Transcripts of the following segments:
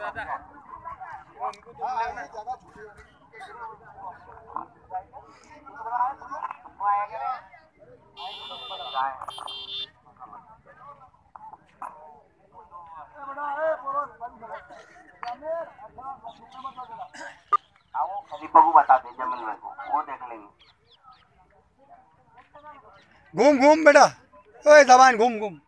खलीफा को बता दे जमीन में को, वो देख लेंगे। घूम घूम बेटा, ओए जबान घूम घूम।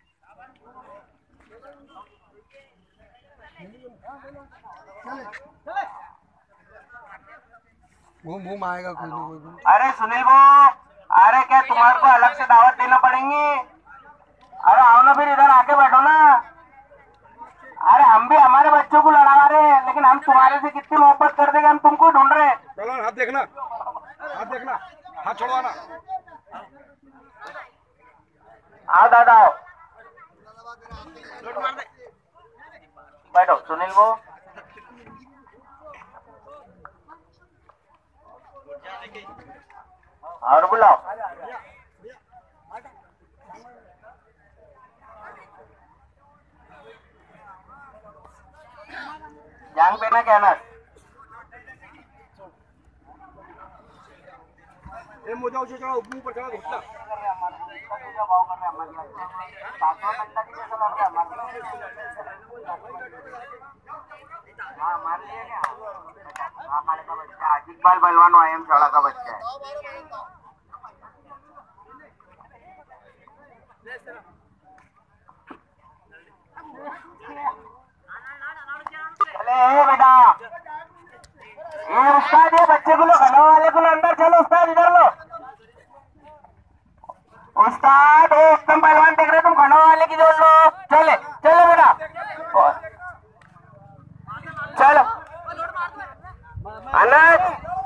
घूम घूम आएगा कोई ना कोई। अरे सुनील वो, अरे क्या तुम्हारे को अलग से दावत देना पड़ेंगी? अरे आओ ना फिर इधर आके बैठो ना। अरे हम भी हमारे बच्चों को लड़ा रहे हैं, लेकिन हम तुम्हारे से कितनी मोहब्बत कर देंगे, हम तुमको ढूंढ रहे हैं। चलो हाथ देखना, हाथ देखना, हाथ छोड़वाना। आओ दादा आओ, बैठो सुनील वो। और बुलाओ। जांग पे ना कहना। मोजा उसे चढ़ा, ऊपर चढ़ा घुटना। इकबाल पहलवान आईएम शाला का बच्चा है। अरे बेटा, ये उस्ताद ये बच्चे को लो, खड़ा वाले को लो अंदर। चलो उस्ताद इधर लो। उस्ताद वो उत्तम पहलवान देख रहे तुम, खड़ा वाले की जोड़ लो। चले चलो बेटा, चलो अनज।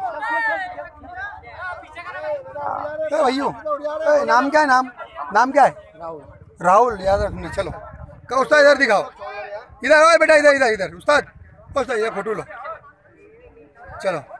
भैया नाम क्या है? नाम क्या है? राहुल याद रखना। चलो का उस्ताद इधर दिखाओ, इधर आओ बेटा, इधर इधर इधर। उस्ताद इधर फोटो लो। चलो